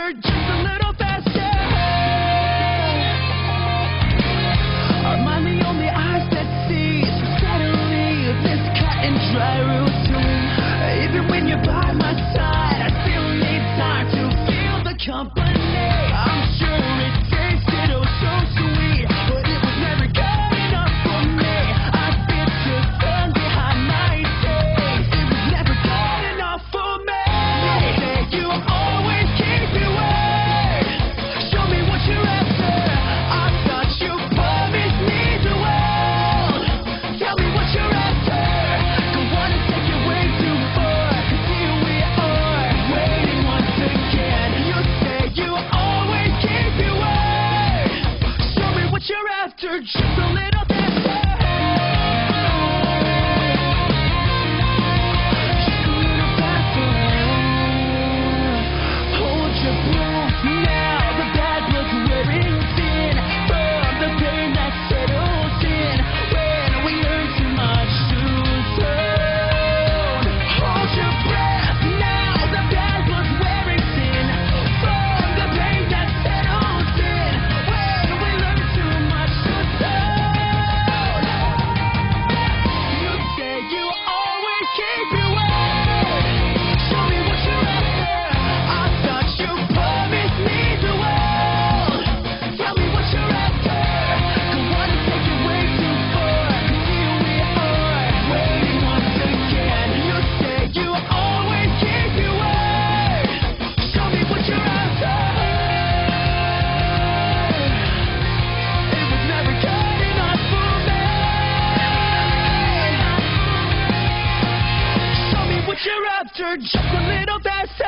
after just a little faster? Am I the only eyes that sees suddenly this cut and dry routine? Even when you're by my side, I still need time to feel the company. I'm sure it tasted oh so sweet, but it was never good enough for me. I spit the sun behind my face. It was never good enough for me. You say you always keep your word. Show me what you're after. I thought you promised me the world. Tell me what you're after. Don't wanna take it way too far, 'cause here we are, waiting once again. You say you always keep your word. Show me what you're after, just a little faster. Just a little faster. Hold your breath now, the bad blood's wearing thin from the pain that settles in when we learn too much too soon. Hold your breath now, the bad blood's wearing thin from the pain that settles in when we learn too much too soon. You say you always keep your word. Show me what you're after. I thought you promised me the world. Tell me what you're after. Don't wanna take it way too far, 'cause here we are, waiting once again. You say you always keep your word. Show me what you're after. It was never good enough for me. Show me what you're after, just a little faster.